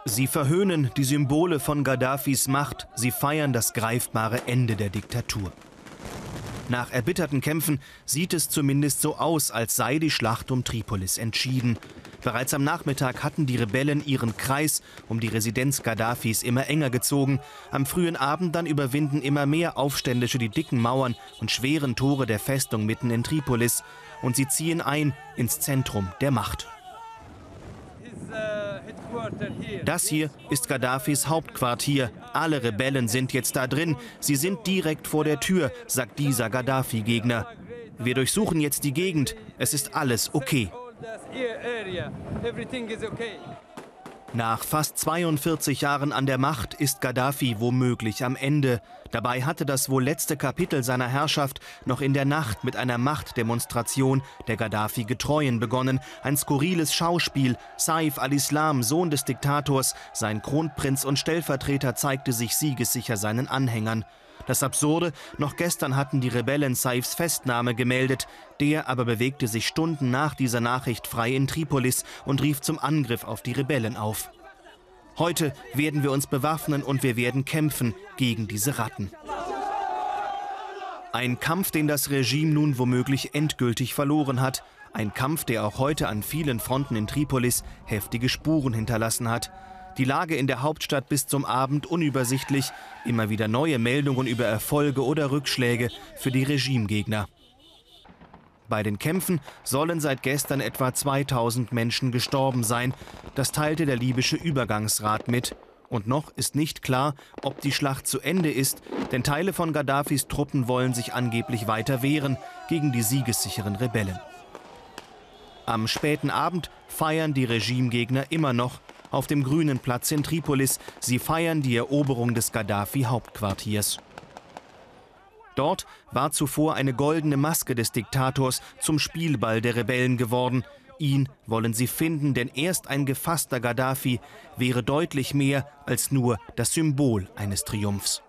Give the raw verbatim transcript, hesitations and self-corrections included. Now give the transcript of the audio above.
Sie verhöhnen die Symbole von Gaddafis Macht, sie feiern das greifbare Ende der Diktatur. Nach erbitterten Kämpfen sieht es zumindest so aus, als sei die Schlacht um Tripolis entschieden. Bereits am Nachmittag hatten die Rebellen ihren Kreis um die Residenz Gaddafis immer enger gezogen. Am frühen Abend dann überwinden immer mehr Aufständische die dicken Mauern und schweren Tore der Festung mitten in Tripolis. Und sie ziehen ein ins Zentrum der Macht. Das hier ist Gaddafis Hauptquartier. Alle Rebellen sind jetzt da drin. Sie sind direkt vor der Tür, sagt dieser Gaddafi-Gegner. Wir durchsuchen jetzt die Gegend. Es ist alles okay. Nach fast zweiundvierzig Jahren an der Macht ist Gaddafi womöglich am Ende. Dabei hatte das wohl letzte Kapitel seiner Herrschaft noch in der Nacht mit einer Machtdemonstration der Gaddafi-Getreuen begonnen. Ein skurriles Schauspiel. Saif al-Islam, Sohn des Diktators, sein Kronprinz und Stellvertreter, zeigte sich siegessicher seinen Anhängern. Das Absurde, noch gestern hatten die Rebellen Saifs Festnahme gemeldet. Der aber bewegte sich Stunden nach dieser Nachricht frei in Tripolis und rief zum Angriff auf die Rebellen auf. Heute werden wir uns bewaffnen und wir werden kämpfen gegen diese Ratten. Ein Kampf, den das Regime nun womöglich endgültig verloren hat. Ein Kampf, der auch heute an vielen Fronten in Tripolis heftige Spuren hinterlassen hat. Die Lage in der Hauptstadt bis zum Abend unübersichtlich, immer wieder neue Meldungen über Erfolge oder Rückschläge für die Regimegegner. Bei den Kämpfen sollen seit gestern etwa zweitausend Menschen gestorben sein. Das teilte der libysche Übergangsrat mit. Und noch ist nicht klar, ob die Schlacht zu Ende ist, denn Teile von Gaddafis Truppen wollen sich angeblich weiter wehren gegen die siegessicheren Rebellen. Am späten Abend feiern die Regimegegner immer noch auf dem Grünen Platz in Tripolis. Sie feiern die Eroberung des Gaddafi-Hauptquartiers. Dort war zuvor eine goldene Maske des Diktators zum Spielball der Rebellen geworden. Ihn wollen sie finden, denn erst ein gefasster Gaddafi wäre deutlich mehr als nur das Symbol eines Triumphs.